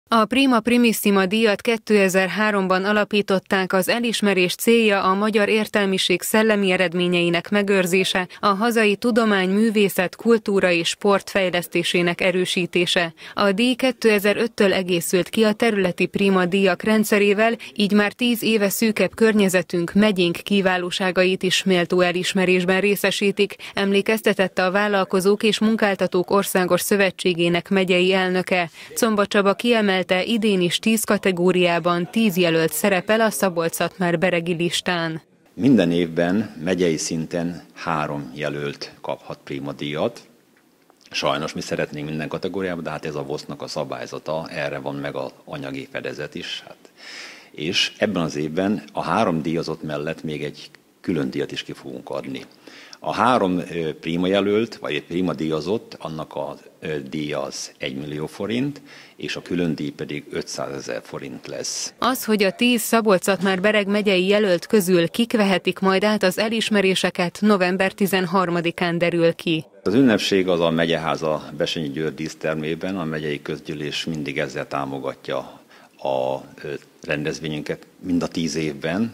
A Prima Primissima díjat 2003-ban alapították, az elismerés célja a magyar értelmiség szellemi eredményeinek megőrzése, a hazai tudomány, művészet, kultúra és sport fejlesztésének erősítése. A díj 2005-től egészült ki a területi Prima díjak rendszerével, így már 10 éve szűkebb környezetünk, megyénk kiválóságait is méltó elismerésben részesítik, emlékeztetett a Vállalkozók és Munkáltatók Országos Szövetségének megyei elnöke. Czomba Csaba kiemelte, idén is 10 kategóriában 10 jelölt szerepel a Szabolcs-Szatmár-Beregi listán. Minden évben megyei szinten 3 jelölt kaphat Prima díjat. Sajnos mi szeretnénk minden kategóriában, de hát ez a VOSZ-nak a szabályzata, erre van meg az anyagi fedezet is. És ebben az évben a 3 díjazott mellett még egy külön díjat is ki fogunk adni. A 3 Prima jelölt, vagy Prima díjazott, annak a díja az 1 millió forint, és a külön díj pedig 500 000 forint lesz. Az, hogy a 10 Szabolcs-Szatmár-Bereg megyei jelölt közül kik vehetik majd át az elismeréseket, november 13-án derül ki. Az ünnepség az a megyeháza Bessenyi György dísztermében, a megyei közgyűlés mindig ezzel támogatja a rendezvényünket mind a 10 évben.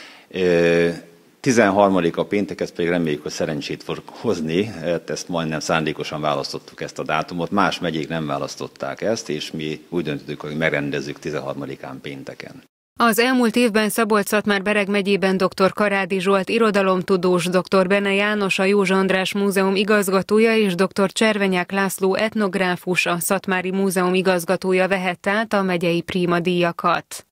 13-a péntek, ezt pedig reméljük, hogy szerencsét fog hozni, ezt majdnem szándékosan választottuk ezt a dátumot, más megyék nem választották ezt, és mi úgy döntöttük, hogy megrendezzük 13-án pénteken. Az elmúlt évben Szabolcs-Szatmár-Bereg megyében dr. Karádi Zsolt irodalomtudós, dr. Bene János a József András Múzeum igazgatója és dr. Cservenyák László etnográfus, a Szatmári Múzeum igazgatója vehette át a megyei Prima díjakat.